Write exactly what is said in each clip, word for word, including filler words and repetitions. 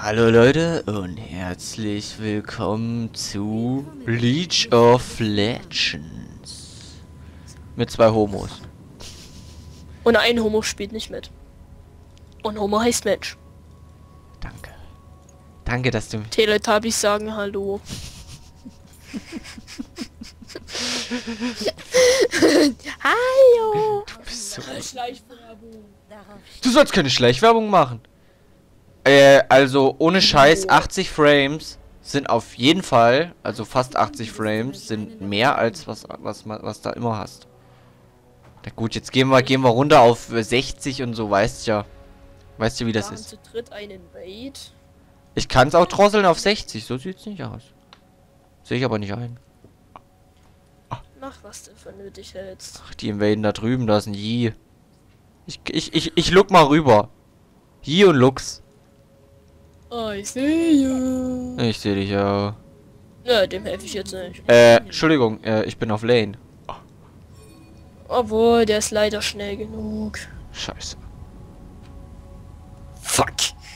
Hallo Leute und herzlich willkommen zu League of Legends. Mit zwei Homos. Und ein Homo spielt nicht mit. Und Homo heißt Mensch. Danke. Danke, dass du... Teletubbies sagen Hallo. Hallo. Du bist so... Schleichwerbung. Du sollst keine Schleichwerbung machen. Äh, also ohne Scheiß, achtzig Frames sind auf jeden Fall, also fast achtzig Frames, sind mehr als was, was, was da immer hast. Na gut, jetzt gehen wir, gehen wir runter auf sechzig und so, weißt ja. Weißt du, wie das ist? Zu dritt einen Invade. Ich kann es auch drosseln auf sechzig, so sieht's nicht aus. Sehe ich aber nicht ein. Mach, was du für nötig hältst. Ach, die invaden da drüben, da ist ein Yi. Ich, ich, ich, ich look mal rüber. Yi und Lux. Oh, ich sehe. Ich sehe dich ja. Ja, dem helfe ich jetzt nicht. Äh, Entschuldigung, äh, ich bin auf Lane. Obwohl, der ist leider schnell genug. Scheiße. Fuck.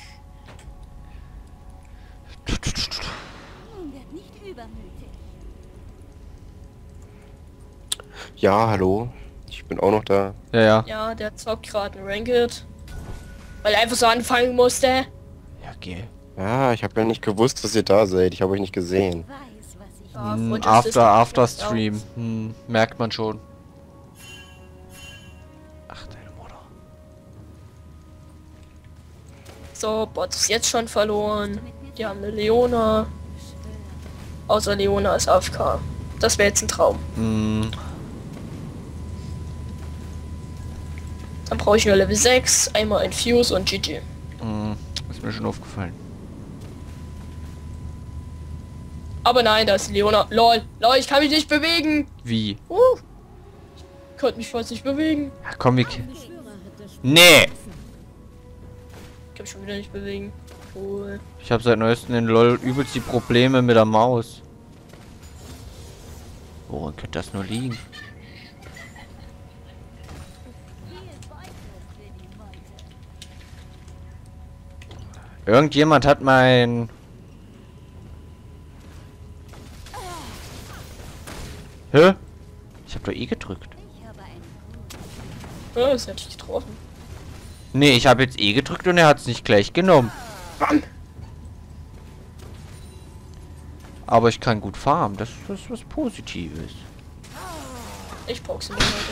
Ja, hallo. Ich bin auch noch da. Ja, ja. Ja, der zockt gerade ein Ranked. Weil er einfach so anfangen musste. Ja, geh. Ja, ich habe ja nicht gewusst, dass ihr da seid. Ich habe euch nicht gesehen. Ja, Hm, Freundschaft ist after, nicht after schlecht, Stream. Hm, merkt man schon. Ach, deine Mutter. So, Bot ist jetzt schon verloren. Die haben eine Leona. Außer Leona ist A F K. Das wäre jetzt ein Traum. Hm. Dann brauche ich nur Level sechs, einmal ein Fuse und G G. Hm. Ist mir schon aufgefallen. Aber nein, da ist Leona. Lol, lol, ich kann mich nicht bewegen. Wie? Uh. Ich konnte mich fast nicht bewegen. Ja, komm, wir... Nee! Ich kann mich schon wieder nicht bewegen. Cool. Ich habe seit neuestem in LOL übelst die Probleme mit der Maus. Woran könnte das nur liegen? Irgendjemand hat mein... Hä? Ich habe doch eh gedrückt. Ja, das hätte ich getroffen. Nee, ich habe jetzt eh gedrückt und er hat es nicht gleich genommen. Bam. Aber ich kann gut farmen, das, das ist was Positives. Ich brauche sie nicht, Leute.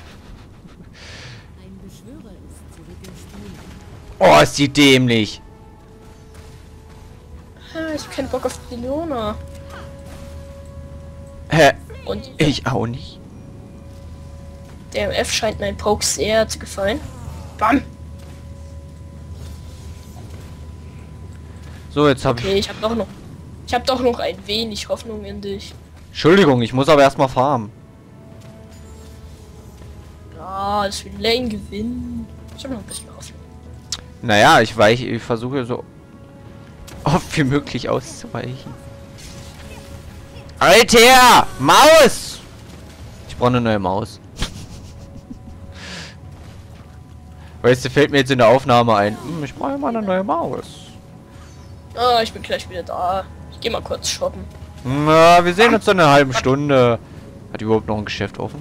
Oh, ist die dämlich. Ah, ich hab keinen Bock auf die Leona. Hä? Und Ich auch nicht. der M F scheint mein Poke sehr zu gefallen. Bam. So, jetzt habe Okay, ich... ich habe doch noch... Ich habe doch noch ein wenig Hoffnung in dich. Entschuldigung, ich muss aber erstmal farmen. Ja, das will Lane gewinnen. Ich habe noch ein bisschen Hoffnung. Naja, ich weiche, ich versuche so oft wie möglich auszuweichen. Alter! Maus! Ich brauche eine neue Maus. Weißt du, fällt mir jetzt in der Aufnahme ein. Hm, ich brauche mal eine neue Maus. Ah, ich bin gleich wieder da. Ich gehe mal kurz shoppen. Na, wir sehen uns in einer halben Stunde. Hat die überhaupt noch ein Geschäft offen?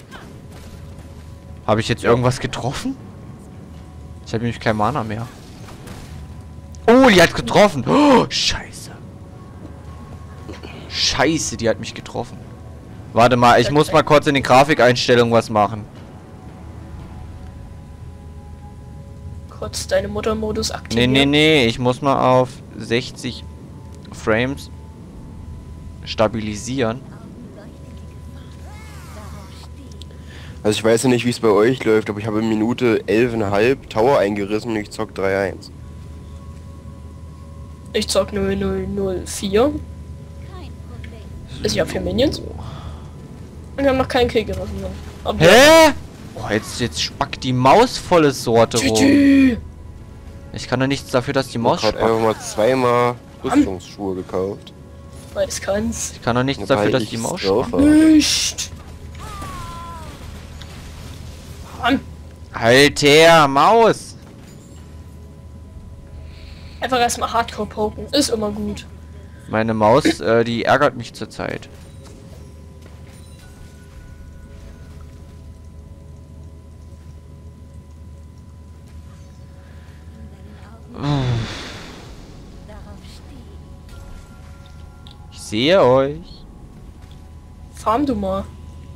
Habe ich jetzt irgendwas getroffen? Ich habe nämlich kein Mana mehr. Oh, die hat getroffen. Oh, scheiße. Scheiße, die hat mich getroffen. Warte mal, ich muss mal kurz in den Grafikeinstellungen was machen. Kurz deine Muttermodus Nee, aktivieren. nee, nee, ich muss mal auf sechzig Frames stabilisieren. Also ich weiß ja nicht, wie es bei euch läuft, aber ich habe in Minute elf Komma fünf Tower eingerissen und ich zock drei eins. Ich zock null null null vier. Ich habe vier Minions. Und wir haben noch keinen Kill gerissen. Aber Hä? Oh, jetzt, jetzt spackt die Maus volle Sorte rum. Tschüss. Ich kann doch nichts dafür, dass die Ich Maus habe spackt. einfach mal zweimal Rüstungsschuhe gekauft. Weil es kannst. Ich kann doch nichts Wobei dafür, dass ich die Maus drauf spackt. habe. Nicht. Mann. Alter, Maus! Einfach erstmal Hardcore poken. Ist immer gut. Meine Maus, äh, die ärgert mich zurzeit. Ich sehe euch. Farm du mal.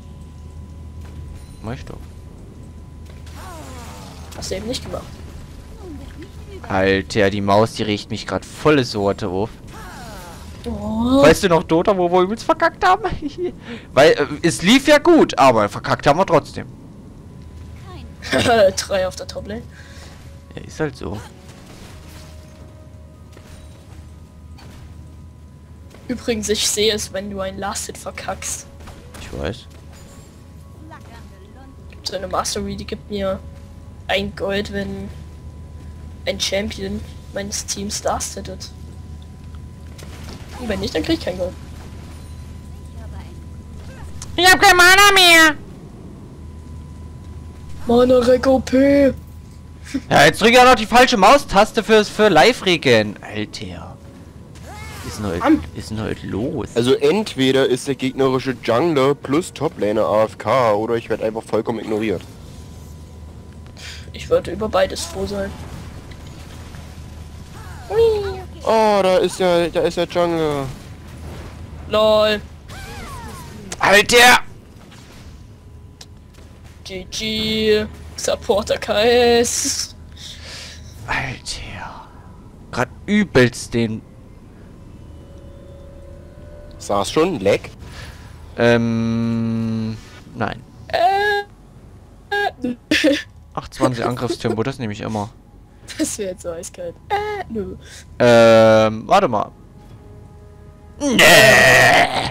Mach ich doch. Hast du eben nicht gemacht. Alter, die Maus, die riecht mich gerade volle Sorte auf. Oh. Weißt du noch, Dota, wo wir übelst verkackt haben? Weil, äh, es lief ja gut, aber verkackt haben wir trotzdem. Drei auf der Toplane. Ja, ist halt so. Übrigens, ich sehe es, wenn du ein Last Hit verkackst. Ich weiß. So eine Mastery, die gibt mir ein Gold, wenn ein Champion meines Teams Last hittet. Und wenn nicht, dann krieg ich kein Gold. Ich hab kein Mana mehr! Mana Rec O P! Ja, jetzt drück ja noch die falsche Maustaste fürs für Live-Regen. Alter. Was ist denn heute, ist denn heute los? Also entweder ist der gegnerische Jungler plus Toplaner A F K oder ich werde einfach vollkommen ignoriert. Ich würde über beides froh sein. Oh, da ist ja, da ist der Jungler. LOL. Alter! G G. Supporter K S. Alter. Grad übelst den... Saß schon? Leck? Ähm... Nein. Äh. äh achtundzwanzig Angriffstempo, das nehme ich immer. Das wäre jetzt so eiskalt. Äh, nö. Ähm, warte mal. Nee.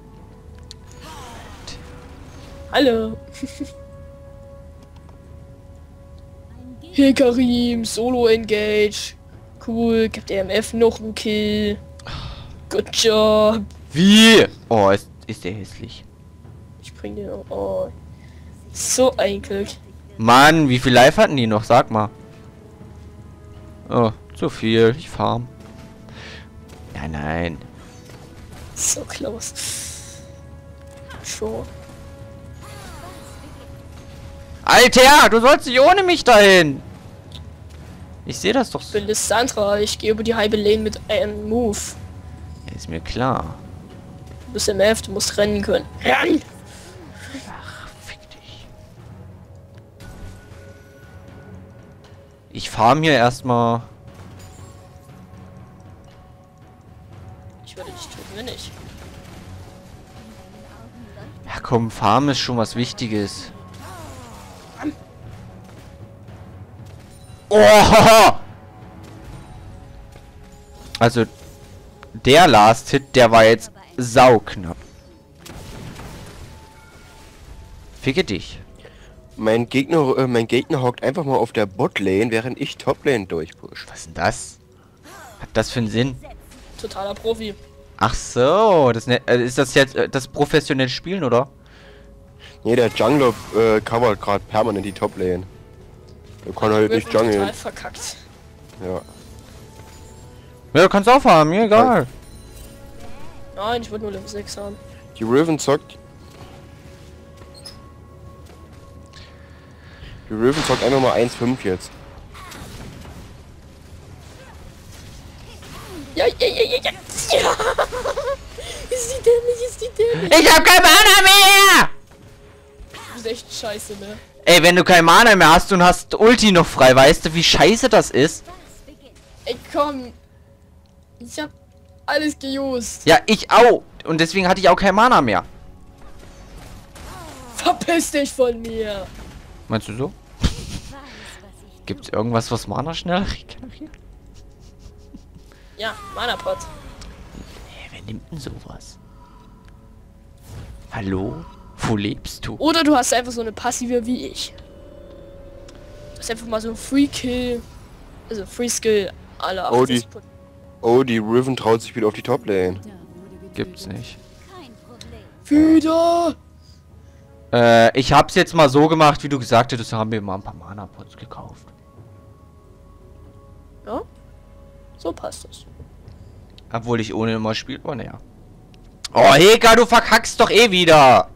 Hallo. Hey Karim, Solo Engage. Cool, gibt der M F noch einen Kill. Good job. Wie? Oh, ist, ist der hässlich. Ich bring den auch. Oh. So einkelt. Mann, wie viel Life hatten die noch? Sag mal. Oh, zu viel. Ich farm. Nein, nein. So close. Schon. Alter, du sollst nicht ohne mich dahin. Ich sehe das doch Ich so. bin Lissandra, ich gehe über die halbe Lane mit einem Move. Ja, ist mir klar. Du bist M F, du musst rennen können. Rennen! Ach, fick dich. Ich farm hier erstmal. Ich würde dich töten, wenn nicht. Ja komm, farm ist schon was Wichtiges. Oh! Also, der Last Hit, der war jetzt sauknapp. Ficke dich. Mein Gegner, äh, mein Gegner hockt einfach mal auf der Botlane, während ich Toplane durchpush. Was ist denn das? Hat das für einen Sinn? Totaler Profi. Ach so, das ne, äh, ist das jetzt äh, das professionelle Spielen, oder? Nee, der Jungler äh, covert gerade permanent die Toplane. Er kann halt nicht Total jungeln. verkackt. Ja. Ja, du kannst auch haben, mir egal. Nein, ich wollte nur Level sechs haben. Die Riven zockt. Die Riven zockt einfach mal eins Komma fünf jetzt. Ja, ja, ja, ja, ja. Ja. Ist die dämlich, ist die dämlich. Ich hab kein Mana mehr! Du bist echt scheiße, ne? Ey, wenn du kein Mana mehr hast und hast Ulti noch frei, weißt du, wie scheiße das ist? Ey, komm. Ich hab alles geused. Ja, ich auch. Und deswegen hatte ich auch kein Mana mehr. Verpiss dich von mir. Meinst du so? Gibt's irgendwas, was Mana schneller regeneriert? Ja, Mana-Pot. Hey, wer nimmt denn sowas? Hallo? Wo lebst du? Oder du hast einfach so eine passive wie ich. Du hast einfach mal so ein Free Kill. Also Free Skill alle Oh, die- achtzig Prozent. Oh, die Riven traut sich wieder auf die Toplane. Gibt's nicht. Wieder! Äh, ich hab's jetzt mal so gemacht, wie du gesagt hättest, haben wir mal ein paar Mana-Pots gekauft. Ja? So passt es. Obwohl ich ohne immer spiele, oh naja. Oh, Heka, du verkackst doch eh wieder!